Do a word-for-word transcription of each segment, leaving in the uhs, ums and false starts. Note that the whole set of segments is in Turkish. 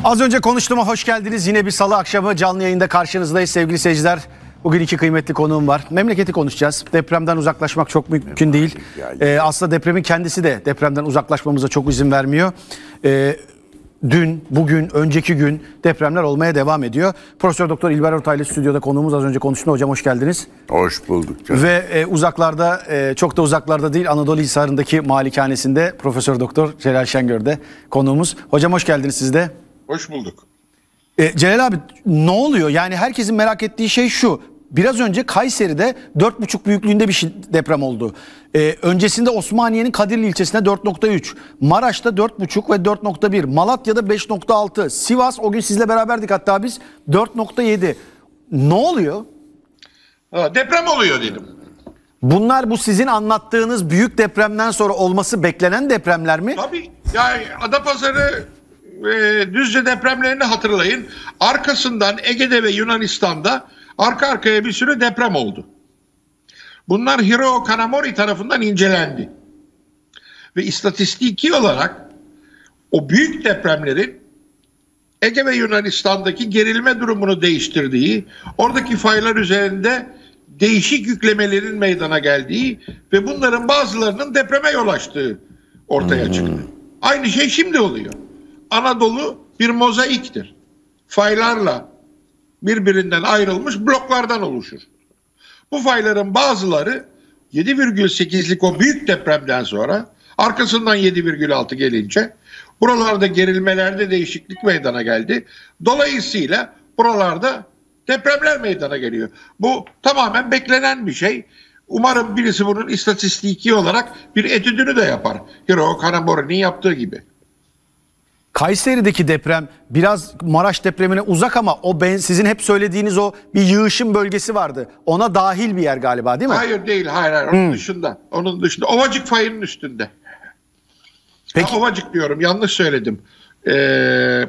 Az önce konuştuğuma hoş geldiniz. Yine bir salı akşamı canlı yayında karşınızdayız sevgili seyirciler. Bugün iki kıymetli konuğum var. Memleketi konuşacağız. Depremden uzaklaşmak çok mümkün değil. Ee, aslında depremin kendisi de depremden uzaklaşmamıza çok izin vermiyor. Ee, dün, bugün, önceki gün depremler olmaya devam ediyor. Profesör Doktor İlber Ortaylı stüdyoda konuğumuz. Az önce konuştuğunda hocam hoş geldiniz. Hoş bulduk canım. Ve e, uzaklarda, e, çok da uzaklarda değil, Anadolu Hisarı'ndaki malikanesinde Profesör Doktor Celal Şengör'de konuğumuz. Hocam hoş geldiniz siz de. Hoş bulduk. E, Celal abi ne oluyor? Yani herkesin merak ettiği şey şu. Biraz önce Kayseri'de dört buçuk büyüklüğünde bir şey, deprem oldu. E, öncesinde Osmaniye'nin Kadirli ilçesinde dört nokta üç. Maraş'ta dört buçuk ve dört nokta bir. Malatya'da beş nokta altı. Sivas, o gün sizle beraberdik hatta biz, dört nokta yedi. Ne oluyor? Ha, deprem oluyor dedim. Bunlar bu sizin anlattığınız büyük depremden sonra olması beklenen depremler mi? Tabii. Yani Adapazarı, e, Düzce depremlerini hatırlayın. Arkasından Ege'de ve Yunanistan'da arka arkaya bir sürü deprem oldu. Bunlar Hiroo Kanamori tarafından incelendi. Ve istatistiki olarak o büyük depremlerin Ege ve Yunanistan'daki gerilme durumunu değiştirdiği, oradaki faylar üzerinde değişik yüklemelerin meydana geldiği ve bunların bazılarının depreme yol açtığı ortaya çıktı. Aynı şey şimdi oluyor. Anadolu bir mozaiktir. Faylarla birbirinden ayrılmış bloklardan oluşur. Bu fayların bazıları yedi virgül sekizlik o büyük depremden sonra arkasından yedi virgül altı gelince buralarda gerilmelerde değişiklik meydana geldi. Dolayısıyla buralarda depremler meydana geliyor. Bu tamamen beklenen bir şey. Umarım birisi bunun istatistiki olarak bir etüdünü de yapar. Hiroo Kanamori'nin yaptığı gibi. Kayseri'deki deprem biraz Maraş depremine uzak ama o ben sizin hep söylediğiniz o bir yığışım bölgesi vardı. Ona dahil bir yer galiba değil mi? Hayır değil, hayır hayır. Onun hmm. dışında. Onun dışında. Ovacık fayının üstünde. Peki. Ha, Ovacık diyorum, yanlış söyledim. Ee,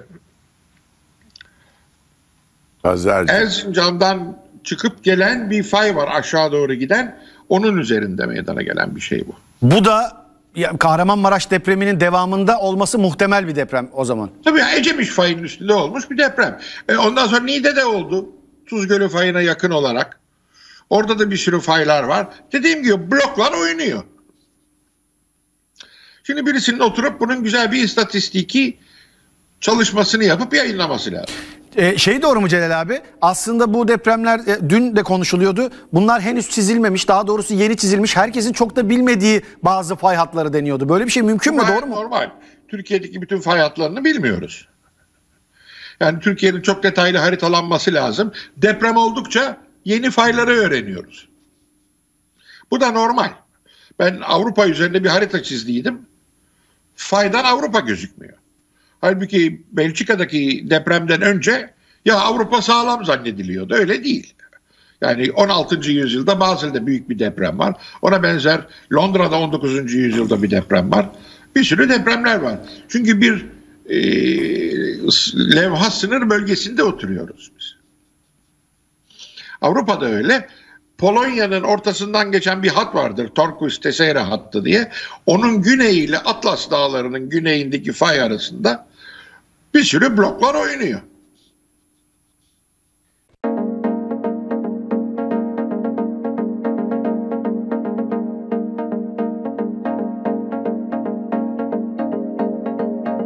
Erzincan'dan çıkıp gelen bir fay var aşağı doğru giden. Onun üzerinde meydana gelen bir şey bu. Bu da ya, Kahramanmaraş depreminin devamında olması muhtemel bir deprem o zaman. Tabii Ecemiş fayının üstünde olmuş bir deprem. E, ondan sonra Niğde'de oldu. Tuzgölü fayına yakın olarak. Orada da bir sürü faylar var. Dediğim gibi bloklar oynuyor. Şimdi birisinin oturup bunun güzel bir istatistiki çalışmasını yapıp yayınlaması lazım. Ee, şey doğru mu Celal abi? Aslında bu depremler e, dün de konuşuluyordu. Bunlar henüz çizilmemiş, daha doğrusu yeni çizilmiş. Herkesin çok da bilmediği bazı fay hatları deniyordu. Böyle bir şey mümkün mü? Doğru mu? Normal. Türkiye'deki bütün fay hatlarını bilmiyoruz. Yani Türkiye'nin çok detaylı haritalanması lazım. Deprem oldukça yeni fayları öğreniyoruz. Bu da normal. Ben Avrupa üzerinde bir harita çizdiydim. Faydan Avrupa gözükmüyor. Halbuki Belçika'daki depremden önce ya Avrupa sağlam zannediliyordu. Öyle değil. Yani on altıncı yüzyılda Basel'de büyük bir deprem var. Ona benzer Londra'da on dokuzuncu yüzyılda bir deprem var. Bir sürü depremler var. Çünkü bir e, levha sınır bölgesinde oturuyoruz biz. Avrupa'da öyle. Polonya'nın ortasından geçen bir hat vardır. Torkus-Tesera hattı diye. Onun güneyiyle Atlas Dağları'nın güneyindeki fay arasında bir sürü bloklar oynuyor.